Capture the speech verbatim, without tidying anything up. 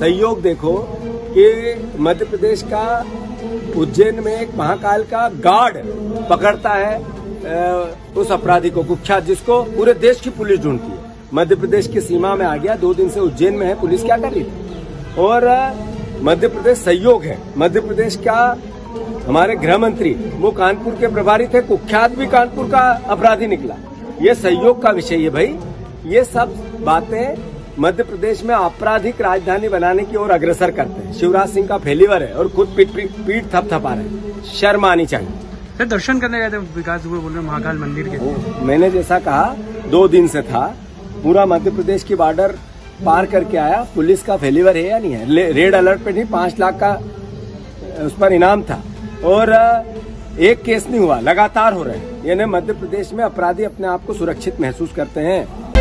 सहयोग देखो कि मध्य प्रदेश का उज्जैन में एक महाकाल का गार्ड पकड़ता है उस अपराधी को, कुख्यात, जिसको पूरे देश की पुलिस ढूंढती है, मध्य प्रदेश की सीमा में आ गया, दो दिन से उज्जैन में है, पुलिस क्या कर रही थी। और मध्य प्रदेश सहयोग है। मध्य प्रदेश का हमारे गृह मंत्री वो कानपुर के प्रभारी थे, कुख्यात भी कानपुर का अपराधी निकला। ये सहयोग का विषय है भाई। ये सब बातें मध्य प्रदेश में आपराधिक राजधानी बनाने की ओर अग्रसर करते हैं। शिवराज सिंह का फेलिवर है और खुद पीठ पीठ थपथपा रहे हैं। शर्म आनी चाहिए। सर, दर्शन करने गए थे विकास दुबे बोल रहे महाकाल मंदिर के। मैंने जैसा कहा, दो दिन से था, पूरा मध्य प्रदेश की बॉर्डर पार करके आया। पुलिस का फेलिवर है या नहीं है? रेड अलर्ट पे नहीं, पांच लाख का उस पर इनाम था और एक केस नहीं हुआ, लगातार हो रहे हैं। यानी मध्य प्रदेश में अपराधी अपने आप को सुरक्षित महसूस करते हैं।